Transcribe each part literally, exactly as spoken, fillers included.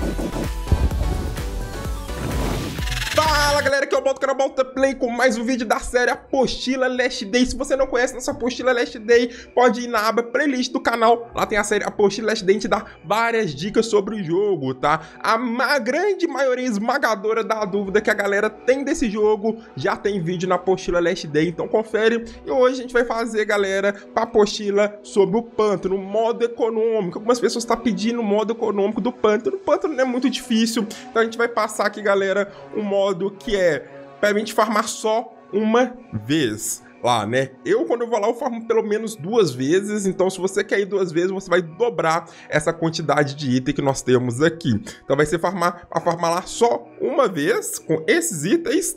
Fala galera, aqui é o Balto, canal Balto Play com mais um vídeo da série Apostila Last Day. Se você não conhece nossa Apostila Last Day, pode ir na aba playlist do canal. Lá tem a série Apostila Last Day, a gente dá várias dicas sobre o jogo, tá? A ma grande maioria esmagadora da dúvida que a galera tem desse jogo já tem vídeo na Apostila Last Day, então confere. E hoje a gente vai fazer, galera, a apostila sobre o pântano, modo econômico. Algumas pessoas estão pedindo o modo econômico do pântano. O pântano não é muito difícil, então a gente vai passar aqui, galera, um modo que é pra gente farmar só uma vez lá, né? Eu, quando eu vou lá, eu farmo pelo menos duas vezes. Então, se você quer ir duas vezes, você vai dobrar essa quantidade de item que nós temos aqui. Então, vai ser farmar, pra farmar lá só uma vez com esses itens.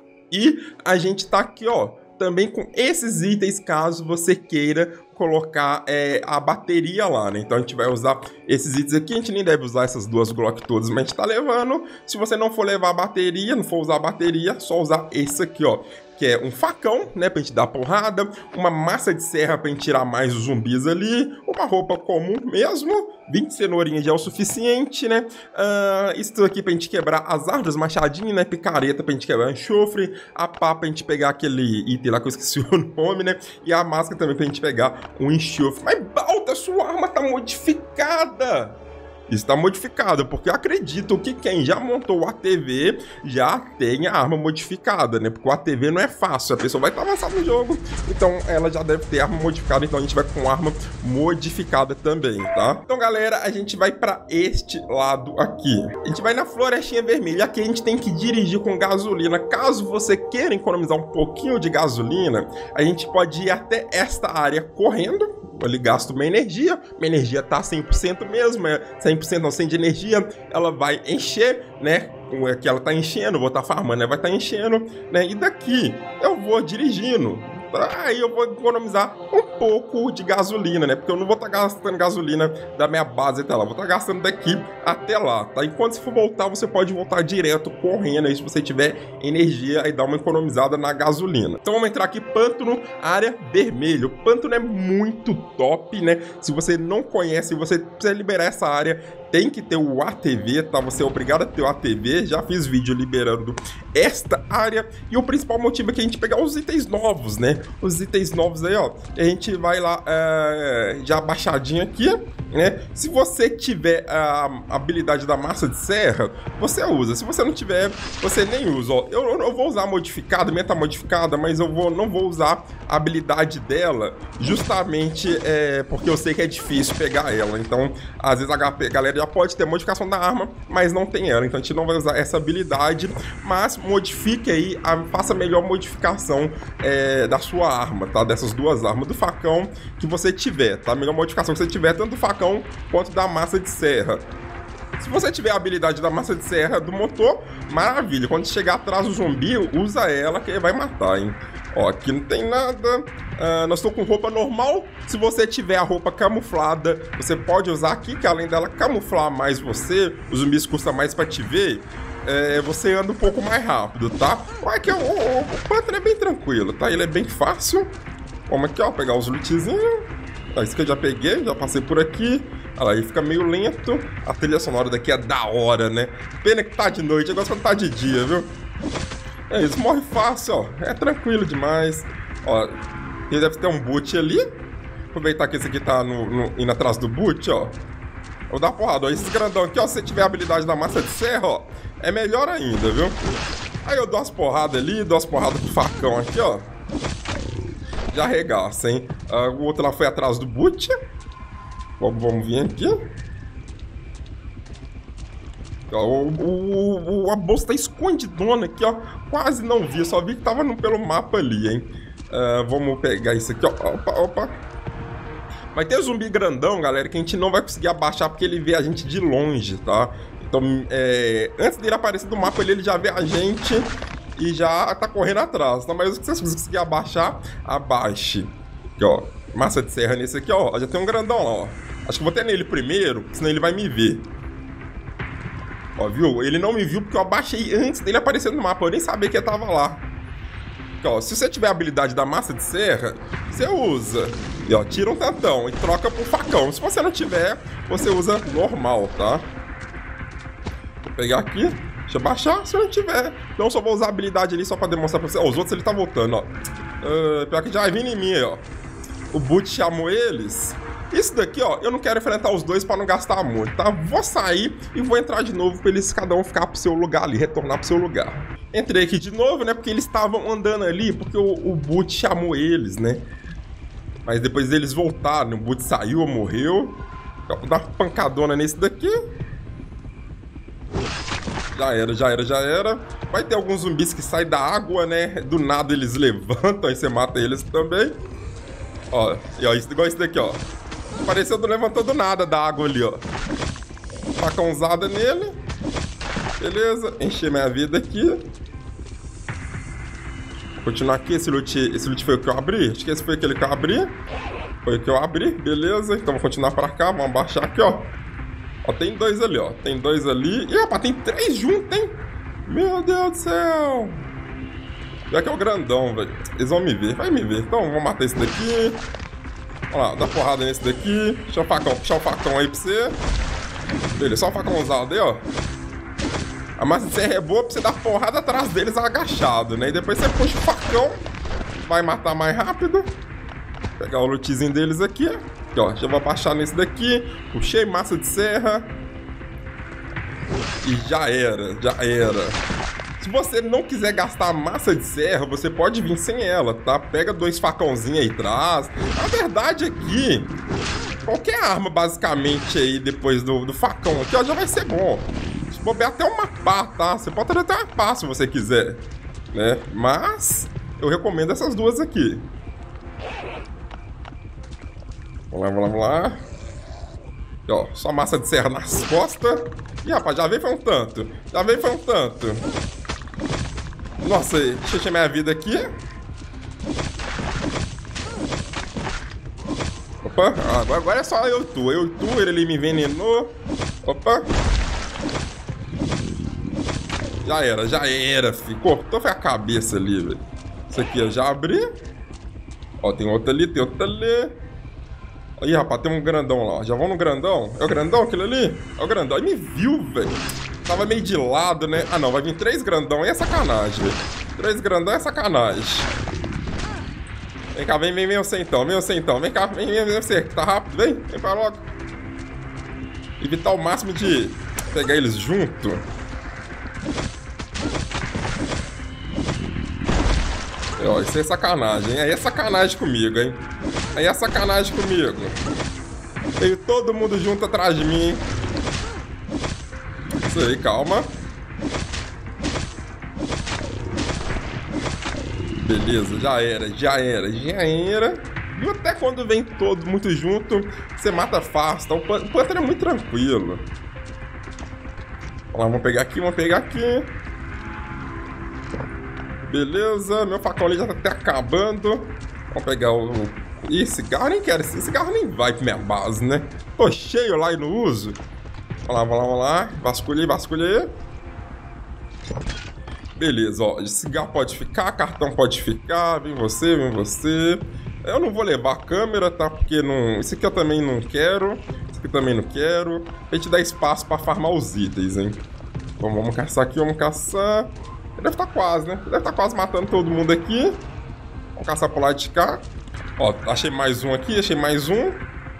E a gente tá aqui, ó, também com esses itens, caso você queira colocar é, a bateria lá, né? Então a gente vai usar esses itens aqui. A gente nem deve usar essas duas Glock todas, mas a gente tá levando. Se você não for levar a bateria, não for usar a bateria, só usar esse aqui, ó, que é um facão, né, pra gente dar porrada, uma massa de serra pra gente tirar mais os zumbis ali, uma roupa comum mesmo, vinte cenourinhas já é o suficiente, né, uh, isso aqui pra gente quebrar as árvores, machadinho, né, picareta pra gente quebrar enxofre, a pá pra gente pegar aquele item lá que eu esqueci o nome, né, e a máscara também pra gente pegar um enxofre. Mas, Balta, sua arma tá modificada! Está modificada, porque eu acredito que quem já montou o A T V já tem a arma modificada, né? Porque o A T V não é fácil, a pessoa vai estar avançada no jogo, então ela já deve ter arma modificada, então a gente vai com arma modificada também, tá? Então, galera, a gente vai para este lado aqui. A gente vai na florestinha vermelha, aqui a gente tem que dirigir com gasolina. Caso você queira economizar um pouquinho de gasolina, a gente pode ir até esta área correndo. Ele gasta uma energia, minha energia tá cem por cento mesmo, é cem por cento não, cem de energia, ela vai encher, né, que ela tá enchendo, vou estar tá farmando, né, vai estar tá enchendo, né, e daqui eu vou dirigindo. Aí eu vou economizar um pouco de gasolina, né? Porque eu não vou estar tá gastando gasolina da minha base até lá. Vou estar tá gastando daqui até lá, tá? E quando você for voltar, você pode voltar direto correndo aí se você tiver energia e dar uma economizada na gasolina. Então vamos entrar aqui, pântano, área vermelha. O pântano é muito top, né? Se você não conhece, você precisa liberar essa área, tem que ter o A T V, tá? Você é obrigado a ter o A T V. Já fiz vídeo liberando esta área. E o principal motivo é que a gente pegar os itens novos, né? Os itens novos aí, ó. A gente vai lá é, já baixadinho aqui, né? Se você tiver a habilidade da massa de serra, você usa. Se você não tiver, você nem usa, ó. Eu, eu vou usar a modificada, minha tá modificada, mas eu vou, não vou usar a habilidade dela justamente é, porque eu sei que é difícil pegar ela. Então, às vezes a galera já pode ter modificação da arma, mas não tem ela, então a gente não vai usar essa habilidade, mas modifique aí, a, faça a melhor modificação é, da sua arma, tá? Dessas duas armas, do facão que você tiver, tá? A melhor modificação que você tiver, tanto do facão quanto da massa de serra. Se você tiver a habilidade da massa de serra do motor, maravilha. Quando chegar atrás do zumbi, usa ela que ele vai matar, hein? Ó, aqui não tem nada. Uh, nós estou com roupa normal. Se você tiver a roupa camuflada, você pode usar aqui, que além dela camuflar mais você, os zumbis custam mais pra te ver. É, você anda um pouco mais rápido, tá? Olha aqui, o, o, o pântano é bem tranquilo, tá? Ele é bem fácil. Vamos aqui, ó, pegar os lootzinhos. Ó, isso que eu já peguei, já passei por aqui. Olha lá, aí fica meio lento. A trilha sonora daqui é da hora, né? Pena que tá de noite, eu gosto quando tá de dia, viu? É isso, morre fácil, ó. É tranquilo demais. Ó, ele deve ter um boot ali. Aproveitar que esse aqui tá no, no, indo atrás do boot, ó. Vou dar porrada, ó. Esse grandão aqui, ó. Se você tiver a habilidade da massa de serra, ó, é melhor ainda, viu? Aí eu dou umas porradas ali, dou umas porradas com o facão aqui, ó. Já arregaça, hein? Uh, o outro lá foi atrás do boot. Vamos, vamos vir aqui. Ó, o, o, o, a bolsa tá escondidona aqui, ó. Quase não vi, só vi que tava no, pelo mapa ali, hein? Uh, vamos pegar isso aqui, ó. Opa, opa. Vai ter zumbi grandão, galera, que a gente não vai conseguir abaixar porque ele vê a gente de longe, tá? Então, é, antes dele aparecer do mapa ali, ele já vê a gente e já tá correndo atrás. Então, mas se você conseguir abaixar, abaixe. Aqui, ó. Massa de serra nesse aqui, ó. Já tem um grandão lá, ó. Acho que eu vou ter nele primeiro, senão ele vai me ver. Ó, viu? Ele não me viu porque eu abaixei antes dele aparecer no mapa. Eu nem sabia que ele tava lá. Aqui, ó, se você tiver a habilidade da massa de serra, você usa. E, ó, tira um tantão e troca por facão. Se você não tiver, você usa normal, tá? Vou pegar aqui. Deixa eu baixar, se eu não tiver. Então só vou usar a habilidade ali só pra demonstrar pra você. Ó, os outros ele tá voltando, ó. Uh, pior que já vai vir em mim, ó. O Boot chamou eles. Isso daqui, ó, eu não quero enfrentar os dois pra não gastar muito, tá? Vou sair e vou entrar de novo pra eles cada um ficar pro seu lugar ali, retornar pro seu lugar. Entrei aqui de novo, né? Porque eles estavam andando ali, porque o, o Boot chamou eles, né? Mas depois eles voltaram, o Boot saiu ou morreu. Vou dar uma pancadona nesse daqui. Já era, já era, já era. Vai ter alguns zumbis que saem da água, né? Do nada eles levantam, aí você mata eles também. Ó, e ó, igual esse daqui, ó. Apareceu, não levantou do nada da água ali, ó. Facãozada nele. Beleza, encher minha vida aqui. Vou continuar aqui, esse loot, esse loot foi o que eu abri? Acho que esse foi aquele que eu abri. Foi o que eu abri, beleza. Então vou continuar pra cá, vamos abaixar aqui, ó. Ó, tem dois ali, ó. Tem dois ali. Ih, rapaz, tem três juntos, hein? Meu Deus do céu. Já que é o grandão, velho. Eles vão me ver, vai me ver. Então vamos matar esse daqui. Olha lá, dá porrada nesse daqui. Deixa o facão, puxar o facão aí pra você. Beleza, só o facão usado aí, ó. A massa de serra é boa pra você dar porrada atrás deles agachado, né? E depois você puxa o facão. Vai matar mais rápido. Pegar o lootzinho deles aqui, aqui, ó. Já vou abaixar nesse daqui. Puxei massa de serra. E já era, já era. Se você não quiser gastar massa de serra, você pode vir sem ela, tá? Pega dois facãozinhos aí atrás. A verdade aqui, qualquer arma basicamente aí depois do, do facão aqui, ó, já vai ser bom. Se bobear até uma pá, tá? Você pode ter até uma pá se você quiser, né? Mas eu recomendo essas duas aqui. Vamos lá, vamos lá, vamos lá. Aqui, ó, só massa de serra nas costas. Ih, rapaz, já veio foi um tanto. Já veio foi um tanto. Nossa, deixa eu encher minha vida aqui. Opa, agora é só eu e tu. Eu e tu, ele ali me envenenou. Opa. Já era, já era, filho. Cortou foi a cabeça ali, velho. Isso aqui eu já abri. Ó, tem outro ali, tem outro ali. Aí, rapaz, tem um grandão lá. Já vão no grandão? É o grandão aquele ali? É o grandão. Aí me viu, velho. Tava meio de lado, né? Ah, não. Vai vir três grandão. Aí é sacanagem, velho. Três grandão é sacanagem. Vem cá, vem, vem, vem você então. Vem você então. Vem cá, vem, vem, vem você. Tá rápido, vem. Vem pra logo. Evitar o máximo de pegar eles junto. É, ó, isso é sacanagem, hein? Aí é sacanagem comigo, hein? Aí é sacanagem comigo. Veio todo mundo junto atrás de mim. Isso aí, calma. Beleza, já era, já era, já era. E até quando vem todo muito junto, você mata fácil, tá? O Panther é muito tranquilo. Vamos lá, vamos pegar aqui, vamos pegar aqui. Beleza, meu facão ali já tá até acabando. Vamos pegar o... Ih, cigarro nem quero, esse cigarro nem vai pra minha base, né? Tô cheio lá e não uso. Vamos lá, vamos lá, vamos lá. Vasculha aí, vasculha aí. Beleza, ó. Cigarro pode ficar, cartão pode ficar. Vem você, vem você. Eu não vou levar a câmera, tá? Porque não... Esse aqui eu também não quero. Esse aqui eu também não quero. A gente dá espaço pra farmar os itens, hein? Então vamos caçar aqui, vamos caçar. Deve estar quase, né? Deve estar quase matando todo mundo aqui. Vamos caçar pro lado de cá. Ó, achei mais um aqui, achei mais um.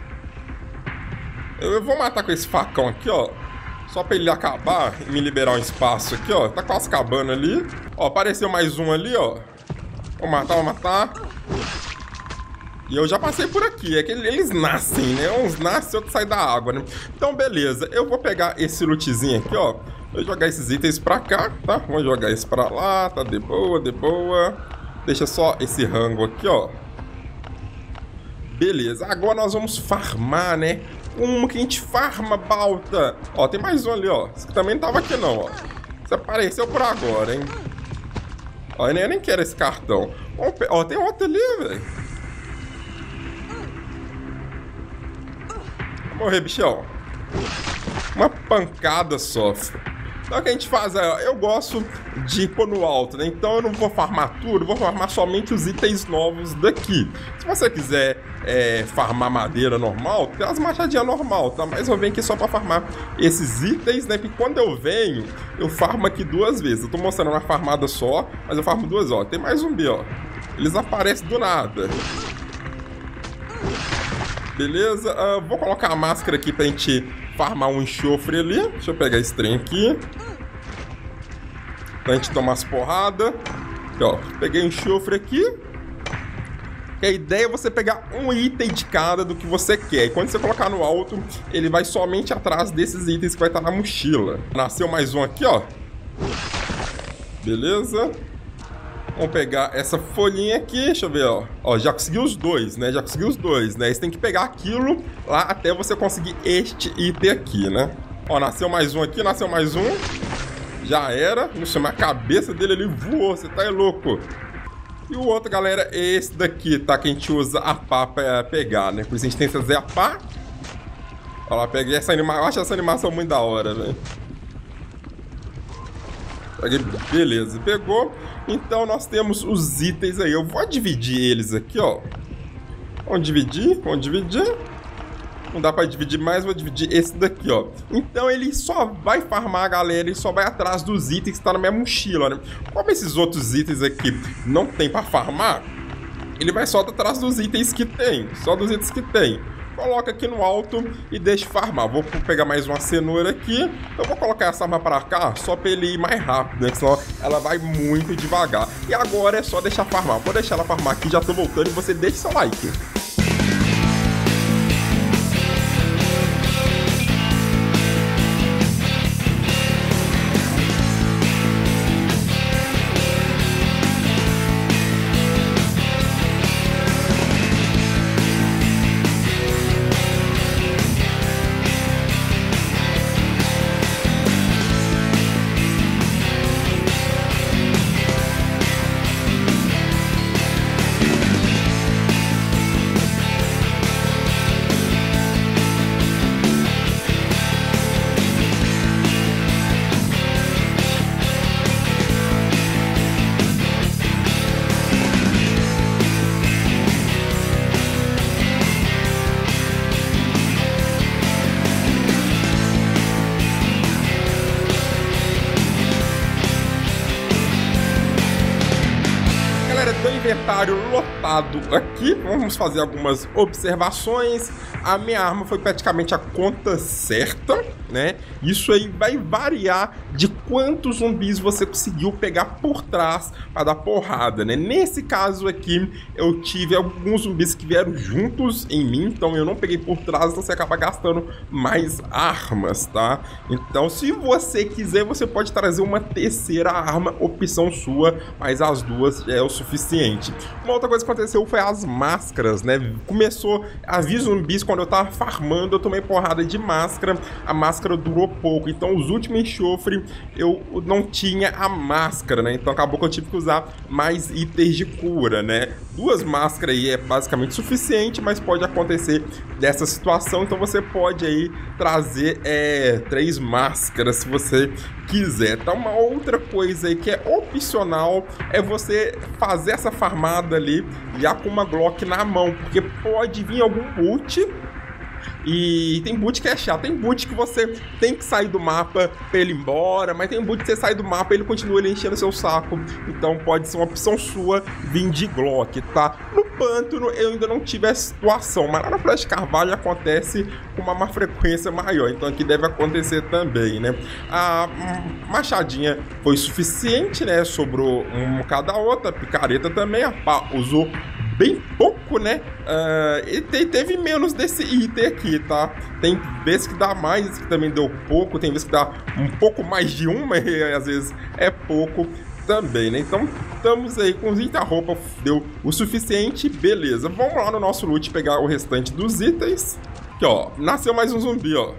Eu vou matar com esse facão aqui, ó. Só pra ele acabar e me liberar um espaço aqui, ó. Tá quase acabando ali. Ó, apareceu mais um ali, ó. Vou matar, vou matar. E eu já passei por aqui. É que eles nascem, né? Uns nascem e outros saem da água, né? Então, beleza. Eu vou pegar esse lootzinho aqui, ó. Vou jogar esses itens pra cá, tá? Vou jogar esse pra lá, tá? De boa, de boa. Deixa só esse rango aqui, ó. Beleza, agora nós vamos farmar, né? Como que a gente farma, Balta? Ó, tem mais um ali, ó. Esse aqui também não tava aqui, não, ó. Isso apareceu por agora, hein? Ó, eu nem, eu nem quero esse cartão. Ó, tem outro ali, velho. Morrer, bichão. Uma pancada só. Então o que a gente faz é, eu gosto de pôr no alto, né? Então eu não vou farmar tudo, vou farmar somente os itens novos daqui. Se você quiser é, farmar madeira normal, tem as machadinhas normal, tá? Mas eu venho aqui só pra farmar esses itens, né? Porque quando eu venho, eu farmo aqui duas vezes. Eu tô mostrando uma farmada só, mas eu farmo duas, ó. Tem mais zumbi, ó. Eles aparecem do nada. Beleza? Uh, vou colocar a máscara aqui pra gente farmar um enxofre ali. Deixa eu pegar esse trem aqui. Pra gente tomar as porradas. Ó, peguei um enxofre aqui. E a ideia é você pegar um item de cada do que você quer. E quando você colocar no alto, ele vai somente atrás desses itens que vai estar na mochila. Nasceu mais um aqui, ó. Beleza? Vamos pegar essa folhinha aqui, deixa eu ver, ó. Ó, já consegui os dois, né? Já consegui os dois, né? Você tem que pegar aquilo lá até você conseguir este item aqui, né? Ó, nasceu mais um aqui, nasceu mais um. Já era. Nossa, mas a cabeça dele ali voou, você tá louco. E o outro, galera, é esse daqui, tá? Que a gente usa a pá pra pegar, né? Por isso a gente tem que fazer a pá. Ó lá, peguei essa animação. Eu acho essa animação muito da hora, velho. Beleza, pegou. Então nós temos os itens aí. Eu vou dividir eles aqui, ó. Vamos dividir, vamos dividir. Não dá pra dividir mais, vou dividir esse daqui, ó. Então ele só vai farmar, galera. Ele só vai atrás dos itens que tá na minha mochila, né? Como esses outros itens aqui não tem pra farmar, ele vai só atrás dos itens que tem. Só dos itens que tem. Coloca aqui no alto e deixa farmar. Vou pegar mais uma cenoura aqui. Eu vou colocar essa arma pra cá só pra ele ir mais rápido, né? Senão ela vai muito devagar. E agora é só deixar farmar. Vou deixar ela farmar aqui, já tô voltando e você deixa seu like. Inventário lotado aqui. Vamos fazer algumas observações. A minha arma foi praticamente a conta certa, né? Isso aí vai variar de quantos zumbis você conseguiu pegar por trás para dar porrada, né? Nesse caso aqui, eu tive alguns zumbis que vieram juntos em mim, então eu não peguei por trás, então você acaba gastando mais armas, tá? Então, se você quiser, você pode trazer uma terceira arma, opção sua, mas as duas já é o suficiente. Uma outra coisa que aconteceu foi as máscaras, né? Começou a vir zumbis quando eu tava farmando, eu tomei porrada de máscara, a máscara durou pouco, então os últimos enxofre eu não tinha a máscara, né? Então acabou que eu tive que usar mais itens de cura, né? Duas máscaras aí é basicamente suficiente, mas pode acontecer dessa situação, então você pode aí trazer é, três máscaras se você quiser. Então uma outra coisa aí que é opcional é você fazer essa farmada ali já com uma Glock na mão, porque pode vir algum boot. E tem boot que é chato, tem boot que você tem que sair do mapa pra ele ir embora, mas tem boot que você sai do mapa e ele continua ele enchendo seu saco. Então pode ser uma opção sua vir de Glock, tá? No pântano eu ainda não tive essa situação, mas lá na Floresta de Carvalho acontece com uma, uma frequência maior, então aqui deve acontecer também, né? A machadinha foi suficiente, né? Sobrou um cada outra, a picareta também, a pá usou bem pouco, né? Uh, e te, teve menos desse item aqui, tá? Tem vezes que dá mais, vezes que também deu pouco, tem vezes que dá um pouco mais de uma, e às vezes é pouco também, né? Então, estamos aí com os itens, a roupa deu o suficiente, beleza. Vamos lá no nosso loot pegar o restante dos itens. Aqui, ó, nasceu mais um zumbi, ó.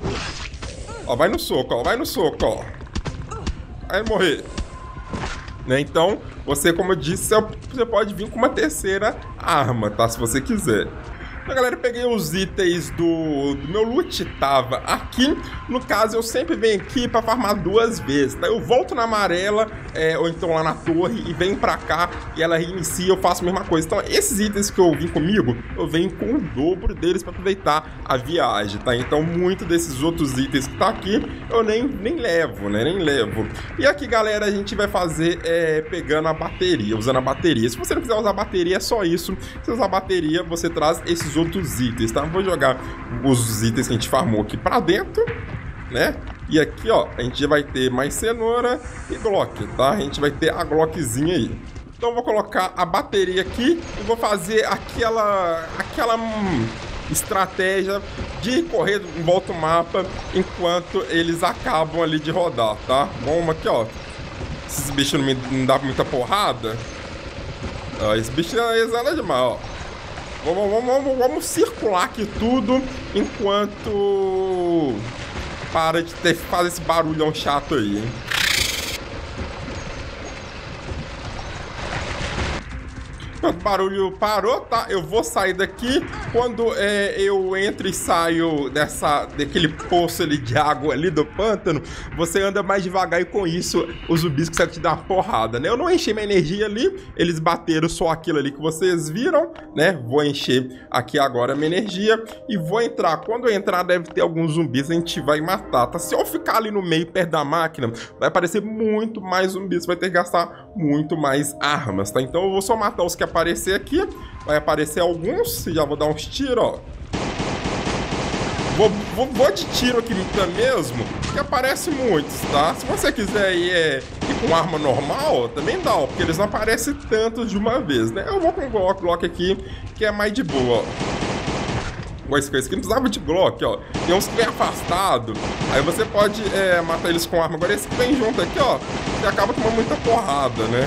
Ó, vai no soco, ó, vai no soco, ó. Vai morrer. Né? Então, você, como eu disse, você pode vir com uma terceira arma, tá? Se você quiser. Então, galera, eu peguei os itens do, do meu loot, tava aqui. No caso, eu sempre venho aqui pra farmar duas vezes, tá? Eu volto na amarela, é, ou então lá na torre, e venho pra cá, e ela reinicia, eu faço a mesma coisa. Então, esses itens que eu vim comigo, eu venho com o dobro deles pra aproveitar a viagem, tá? Então, muito desses outros itens que tá aqui, eu nem, nem levo, né? Nem levo. E aqui, galera, a gente vai fazer é, pegando a bateria, usando a bateria. Se você não quiser usar a bateria, é só isso. Se usar a bateria, você traz esses outros itens, tá? Vou jogar os itens que a gente farmou aqui pra dentro, né? E aqui, ó, a gente vai ter mais cenoura e Glock, tá? A gente vai ter a Glockzinha aí. Então eu vou colocar a bateria aqui e vou fazer aquela... aquela... Hum, estratégia de correr em volta do mapa enquanto eles acabam ali de rodar, tá? Vamos aqui, ó. Esses bichos não me não dão muita porrada. Ah, esse bicho exala demais, ó. Vamos, vamos, vamos, vamos circular aqui tudo enquanto para de ter, fazer esse barulhão chato aí, hein? Quando o barulho parou, tá? Eu vou sair daqui. Quando é, eu entro e saio dessa, daquele poço ali de água ali do pântano, você anda mais devagar e com isso os zumbis conseguem te dar uma porrada, né? Eu não enchi minha energia ali, eles bateram só aquilo ali que vocês viram, né? Vou encher aqui agora minha energia e vou entrar. Quando eu entrar deve ter alguns zumbis, a gente vai matar, tá? Se eu ficar ali no meio, perto da máquina, vai aparecer muito mais zumbis, vai ter que gastar muito mais armas, tá? Então eu vou só matar os que aparecer aqui, vai aparecer alguns, já vou dar uns tiros, ó. Vou, vou, vou de tiro aqui mesmo, que aparece muitos, tá? Se você quiser ir, é, ir com arma normal, também dá, ó, porque eles não aparecem tantos de uma vez, né? Eu vou com o Glock, Glock aqui, que é mais de boa, ó. Esse aqui não precisava de Glock, ó. Tem uns que vem afastado, aí você pode é, matar eles com arma. Agora esse que vem junto aqui, ó, você acaba tomando muita porrada, né?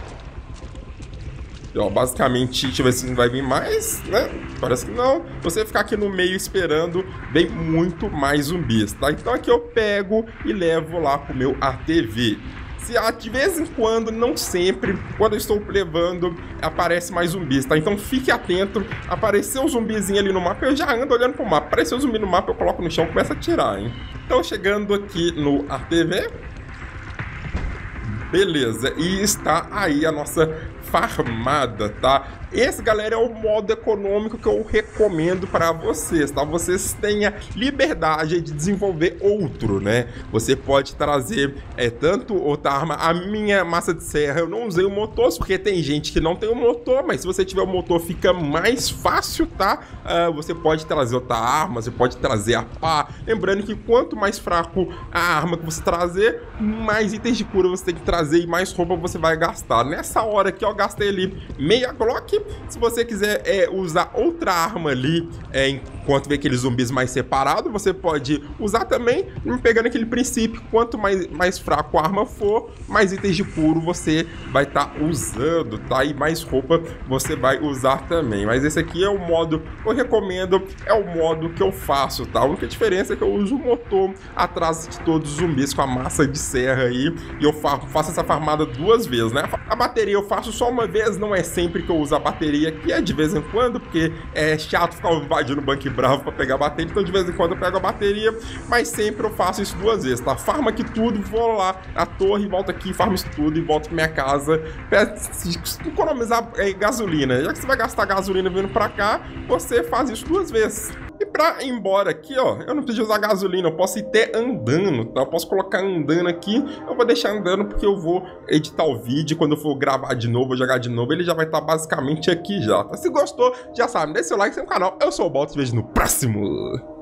Ó, basicamente, deixa eu ver se não vai vir mais, né? Parece que não. Você ficar aqui no meio esperando, vem muito mais zumbis, tá? Então aqui eu pego e levo lá pro meu A T V. Se de vez em quando, não sempre, quando eu estou levando, aparece mais zumbis, tá? Então fique atento. Apareceu um zumbizinho ali no mapa, eu já ando olhando pro mapa. Apareceu um zumbi no mapa, eu coloco no chão e começo a atirar, hein? Então chegando aqui no A T V. Beleza, e está aí a nossa farmada, tá? Esse, galera, é o modo econômico que eu recomendo para vocês, tá? Vocês tenham liberdade de desenvolver outro, né? Você pode trazer é, tanto outra arma. A minha massa de serra, eu não usei o motor, porque tem gente que não tem o motor, mas se você tiver o motor fica mais fácil, tá? Uh, você pode trazer outra arma, você pode trazer a pá. Lembrando que quanto mais fraco a arma que você trazer, mais itens de cura você tem que trazer e mais roupa você vai gastar. Nessa hora aqui, eu gastei ali meia Glock. Se você quiser é, usar outra arma ali, é, enquanto vê aqueles zumbis mais separados, você pode usar também, pegando aquele princípio, quanto mais, mais fraco a arma for, mais itens de puro você vai estar tá usando, tá? E mais roupa você vai usar também. Mas esse aqui é o modo que eu recomendo, é o modo que eu faço, tá? A única diferença é que eu uso o motor atrás de todos os zumbis com a massa de serra aí, e eu fa faço essa farmada duas vezes, né? A bateria eu faço só uma vez, não é sempre que eu uso a bateria, que é de vez em quando, porque é chato ficar invadindo o banco bravo pra pegar a bateria, então de vez em quando eu pego a bateria, mas sempre eu faço isso duas vezes, tá? Farma aqui tudo, vou lá na torre, volto aqui, farmo isso tudo e volto pra minha casa pra economizar é, gasolina. Já que você vai gastar gasolina vindo pra cá, você faz isso duas vezes. E pra ir embora aqui, ó, eu não preciso usar gasolina, eu posso ir até andando, tá? Eu posso colocar andando aqui, eu vou deixar andando porque eu vou editar o vídeo, quando eu for gravar de novo, jogar de novo, ele já vai estar basicamente aqui já, tá? Se gostou, já sabe, deixa seu like, seu canal, eu sou o Balto, te vejo no próximo!